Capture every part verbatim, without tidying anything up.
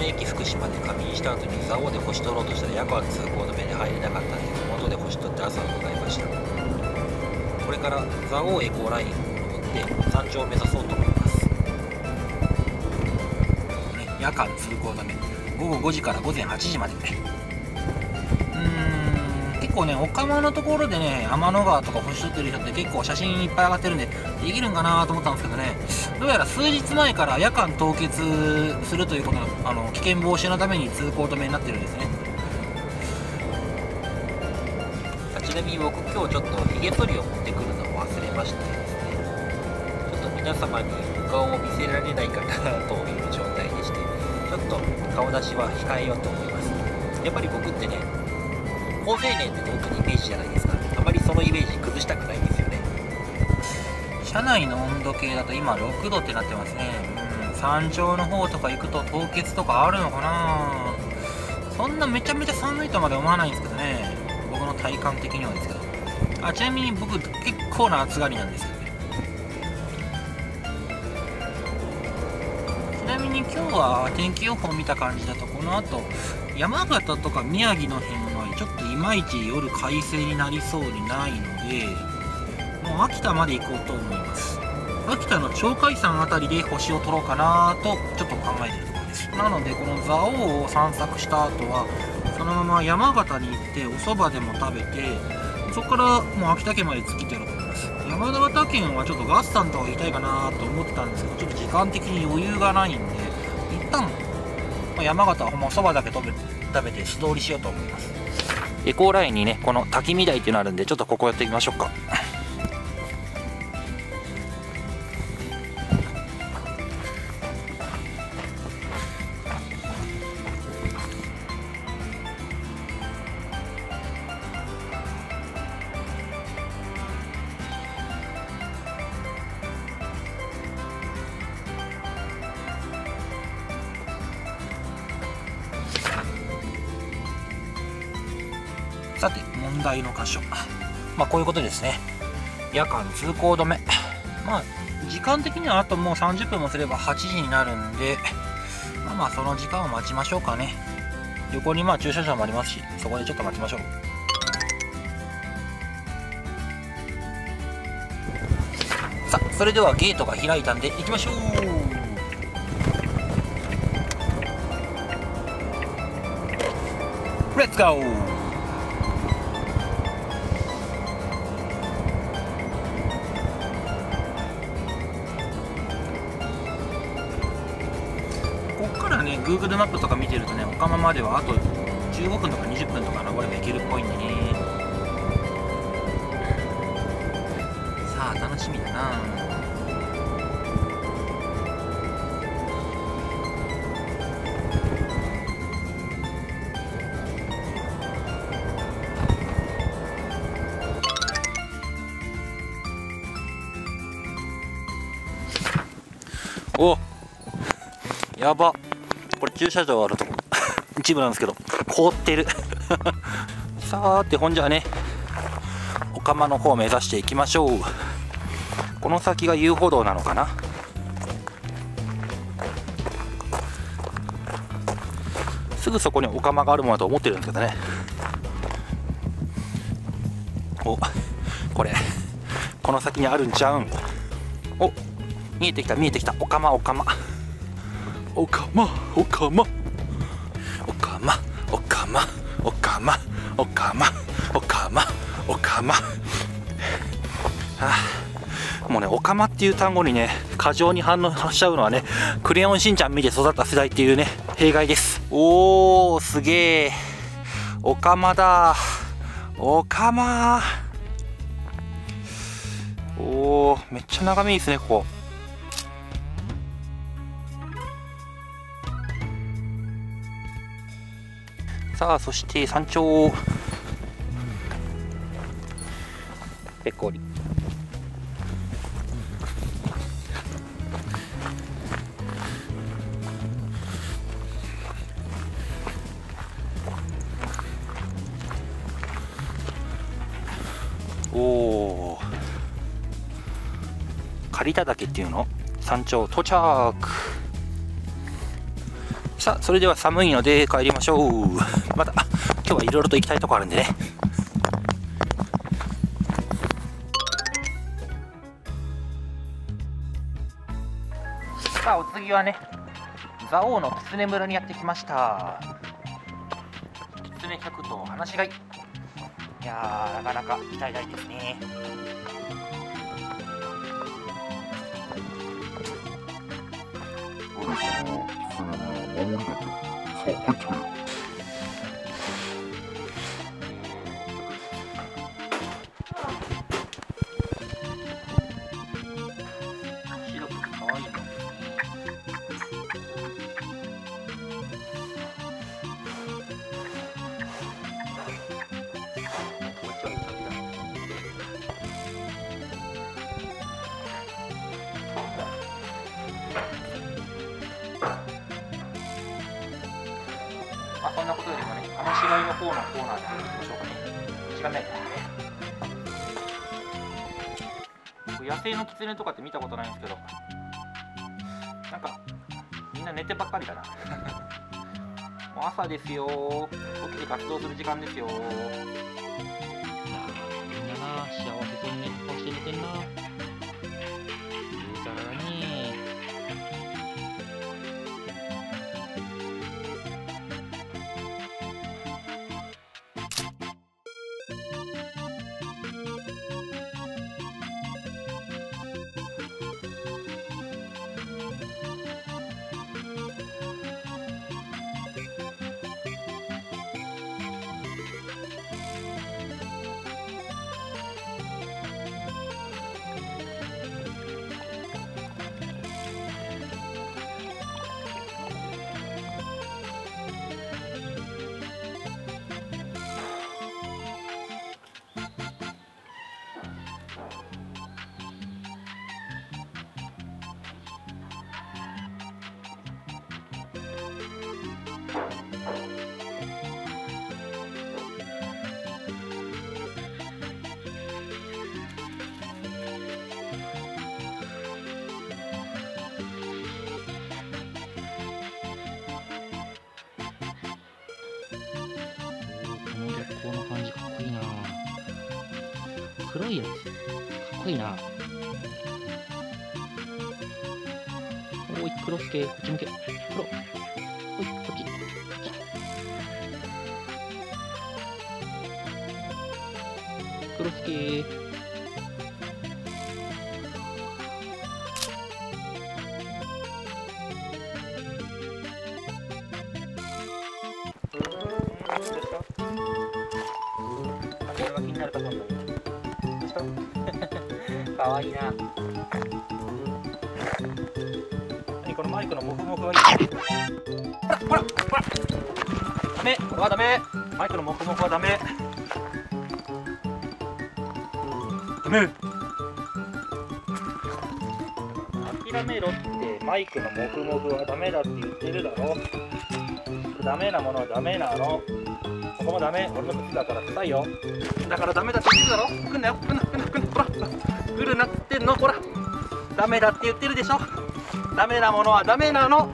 駅福島で仮眠した後に蔵王で星取ろうとしたら夜間通行止めで入れなかったんで、麓で星取って朝を迎えました。これから蔵王エコーラインを登って山頂を目指そうと思います。夜間通行止め、ごごごじからごぜんはちじまで。うーん、結構ね、オカマのところでね、天の川とか星取ってる人って結構写真いっぱい上がってるんで、できるんかなと思ったんですけどね、どうやら数日前から夜間凍結するということの、あの危険防止のために通行止めになってるんですね。ちなみに僕、今日ちょっとひげ剃りを持ってくるのを忘れましてですね、ちょっと皆様にお顔を見せられないかなという状態でして、ちょっと顔出しは控えようと思います。やっぱり僕ってね、高青年って僕のイメージじゃないですか。あまりそのイメージ崩したくないんですよね。車内の温度計だと今ろくどってなってますね。うん、山頂の方とか行くと凍結とかあるのかな。そんなめちゃめちゃ寒いとまで思わないんですけどね、僕の体感的にはですけど。あ、ちなみに僕結構な暑がりなんですよね。ちなみに今日は天気予報を見た感じだと、この後山形とか宮城の辺はちょっといまいち夜快晴になりそうにないので、もう秋田まで行こうと思います。秋田の鳥海山あたりで星を取ろうかなとちょっと考えているところです。なのでこの蔵王を散策した後はそのまま山形に行ってお蕎麦でも食べて、そこからもう秋田県まで突きてやろうと思います。山形県はちょっとガッサンとか行きたいかなと思ってたんですけど、ちょっと時間的に余裕がないんで、一旦、まあ、山形はほんま蕎麦だけ食べ食べて素通りしようと思います。エコーラインにね、この滝見台っていうのあるんで、ちょっとここやってみましょうか。さて問題の箇所、まあこういうことですね。夜間通行止め、まあ時間的にはあともうさんじゅっぷんもすればはちじになるんで、まあまあその時間を待ちましょうかね。横にまあ駐車場もありますし、そこでちょっと待ちましょう。さあそれではゲートが開いたんで行きましょう。レッツゴー。ここからね Google マップとか見てるとね、オカマまではあとじゅうごふんとかにじゅっぷんとか登れば行けるっぽいんでね。さあ楽しみだな。お、やば、これ駐車場あるとこ一部なんですけど凍ってるさーて、ほんじゃあね、オカマの方を目指していきましょう。この先が遊歩道なのかな。すぐそこにオカマがあるものだと思ってるんですけどね。お、これこの先にあるんちゃうん。お、見えてきた見えてきた。オカマオカマオカマオカマオカマオカマオカマオカマオカマオカマ。もうね、オカマっていう単語にね過剰に反応しちゃうのはね、クレヨンしんちゃん見て育った世代っていうね弊害です。おー、すげえ、オカマだ、オカマ。おー、めっちゃ眺めいいですねここ。さあそして山頂ぺこり。おお、刈田岳っていうの山頂到着。 さあそれでは寒いので帰りましょう。また今日はいろいろと行きたいとこあるんでね。さあお次はね、蔵王の狐村にやってきました。狐客と放し飼い、いやーなかなか期待大ですね。白くてかわいいのですね。こっちはウサギだ。まあそんなことよりもね、放し飼いの方のコーナーで行きましょうかね。時間ないからね。野生のキツネとかって見たことないんですけど、なんかみんな寝てばっかりだな。もう朝ですよ。起きて活動する時間ですよ。いやみんなな幸せそうにね顔して寝てんな。いいからね。この感じかっこいいな。黒いやつかっこいいな。おいクロスケ、こっち向け。黒おいこっち。クロスケ。かわいいな。何このマイクのモフモフがいい。ほらほらほら。ダメ。これはダメ。マイクのモフモフはダメ。ダメ。諦めろってマイクのモフモフはダメだって言ってるだろ。ダメなものはダメなの。ここもダメ。俺の靴だから臭いよ。だからダメだって言ってるだろ。来んなよ。来んな来んな来んな。ほら。来るなって言ってんの。ほら。ダメだって言ってるでしょ。ダメなものはダメなの。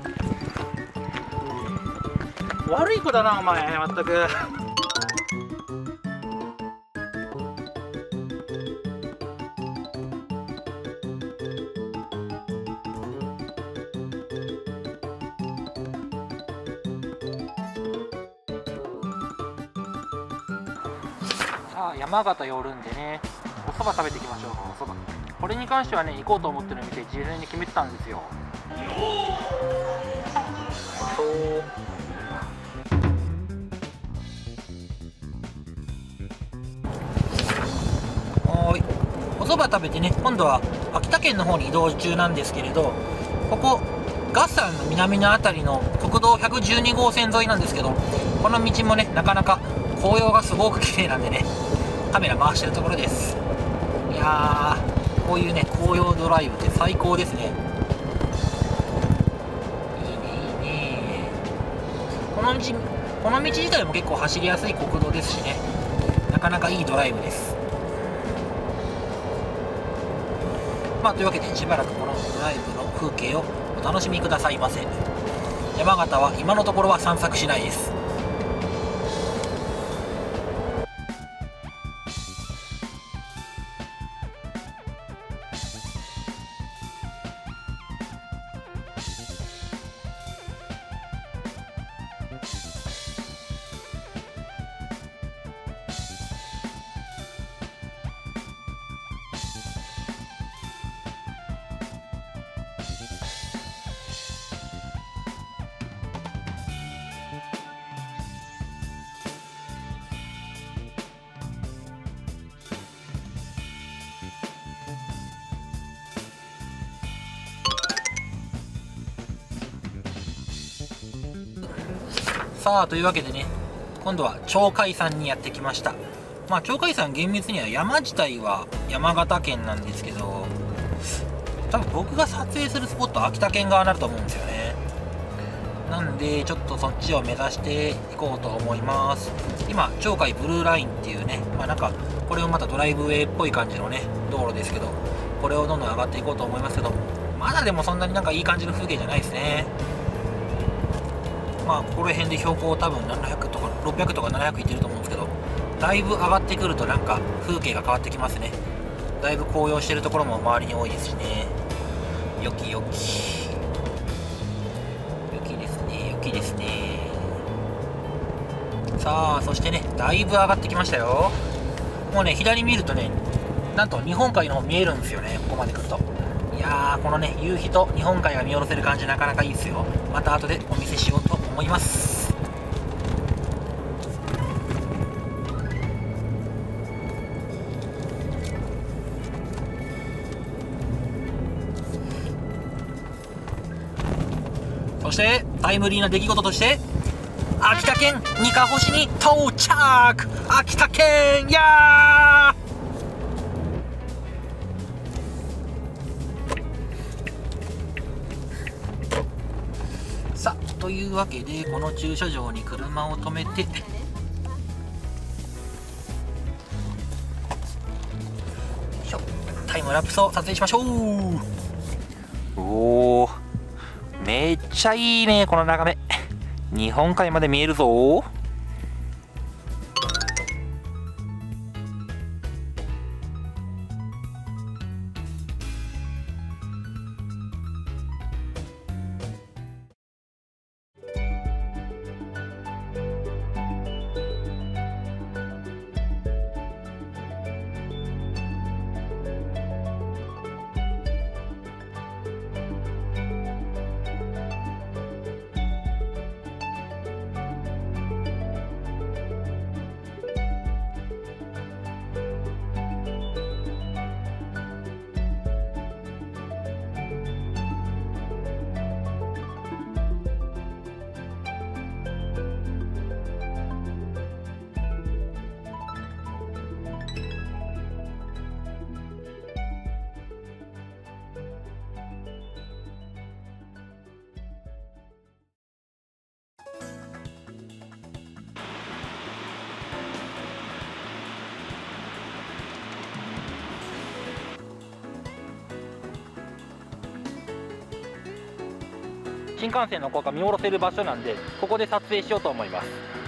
悪い子だなお前。まったく。さあ山形寄るんでね、お蕎麦食べていきましょう。お蕎麦これに関してはね行こうと思ってる店事前に決めてたんですよ。はい、お蕎麦食べてね、今度は秋田県の方に移動中なんですけれど、ここ月山の南の辺りの国道ひゃくじゅうにごうせん沿いなんですけど、この道もねなかなか紅葉がすごく綺麗なんでね、カメラ回してるところです。いやー、こういうね紅葉ドライブって最高ですね。いいねいいね。この道この道自体も結構走りやすい国道ですしね、なかなかいいドライブです。まあというわけでしばらくこのドライブの風景をお楽しみくださいませ。 山形は今のところは散策しないです。さあというわけでね、今度は鳥海山にやってきました。まあ鳥海山厳密には山自体は山形県なんですけど、多分僕が撮影するスポットは秋田県側になると思うんですよね。なんでちょっとそっちを目指していこうと思います。今鳥海ブルーラインっていうね、まあなんかこれをまたドライブウェイっぽい感じのね道路ですけど、これをどんどん上がっていこうと思いますけど、まだでもそんなになんかいい感じの風景じゃないですね。まあここら辺で標高多分ななひゃくとかろっぴゃくとかななひゃくいってると思うんですけど、だいぶ上がってくるとなんか風景が変わってきますね。だいぶ紅葉してるところも周りに多いですしね。よきよきよきですね、よきですね。さあそしてね、だいぶ上がってきましたよ。もうね左見るとね、なんと日本海の方見えるんですよね。ここまで来ると、いやーこのね夕日と日本海が見下ろせる感じなかなかいいですよ。また後でお見せしようと思います。そしてタイムリーな出来事として秋田県にかほ市に到着。秋田県やーさあというわけで、この駐車場に車を止めてタイムラプスを撮影しましょう。おお、めっちゃいいねこの眺め。日本海まで見えるぞ。新幹線の高架見下ろせる場所なんで、ここで撮影しようと思います。